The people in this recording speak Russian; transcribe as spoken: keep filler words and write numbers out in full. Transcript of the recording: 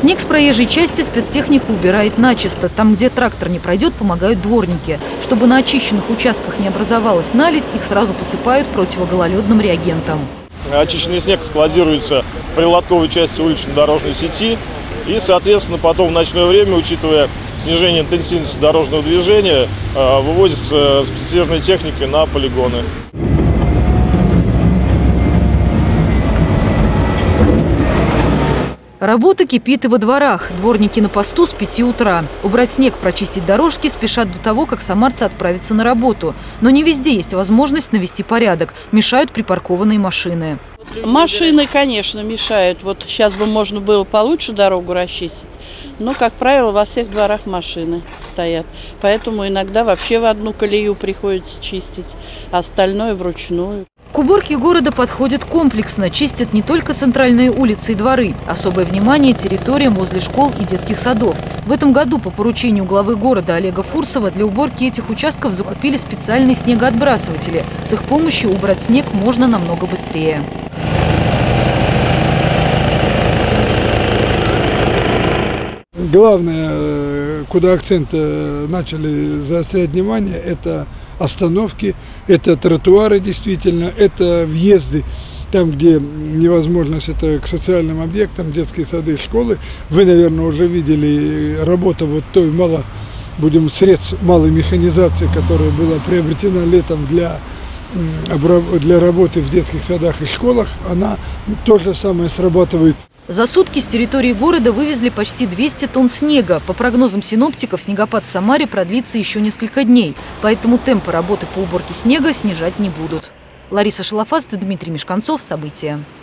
Снег с проезжей части спецтехника убирает начисто. Там, где трактор не пройдет, помогают дворники. Чтобы на очищенных участках не образовалась наледь, их сразу посыпают противогололедным реагентом. Очищенный снег складируется в прилотковой части улично-дорожной сети. И, соответственно, потом в ночное время, учитывая снижение интенсивности дорожного движения, вывозится специализированной техникой на полигоны. Работа кипит и во дворах. Дворники на посту с пяти утра. Убрать снег, прочистить дорожки спешат до того, как самарцы отправятся на работу. Но не везде есть возможность навести порядок. Мешают припаркованные машины. Машины, конечно, мешают. Вот сейчас бы можно было получше дорогу расчистить. Но, как правило, во всех дворах машины стоят. Поэтому иногда вообще в одну колею приходится чистить, а остальное вручную. К уборке города подходят комплексно. Чистят не только центральные улицы и дворы. Особое внимание территориям возле школ и детских садов. В этом году по поручению главы города Олега Фурсова для уборки этих участков закупили специальные снегоотбрасыватели. С их помощью убрать снег можно намного быстрее. Главное, куда акцент начали заострять внимание, это остановки, это тротуары действительно, это въезды, там, где невозможность, это к социальным объектам, детские сады, школы. Вы, наверное, уже видели работу вот той мало, будем средств малой механизации, которая была приобретена летом для, для работы в детских садах и школах. Она то же самое срабатывает. За сутки с территории города вывезли почти двести тонн снега. По прогнозам синоптиков, снегопад в Самаре продлится еще несколько дней. Поэтому темпы работы по уборке снега снижать не будут. Лариса Шалафаст и Дмитрий Мешканцов. События.